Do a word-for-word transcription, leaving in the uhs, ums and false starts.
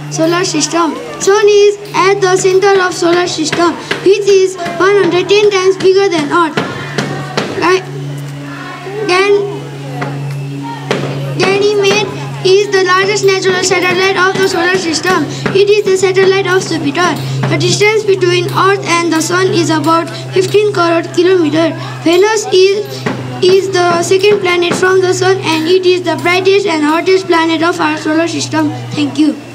solar system. Sun is at the center of solar system, which is one hundred ten times bigger than Earth. Gan Ganymede is the largest natural satellite of the solar system. It is the satellite of Jupiter. The distance between Earth and the Sun is about fifteen crore kilometers. Venus is, is the second planet from the Sun, and it is the brightest and hottest planet of our solar system. Thank you.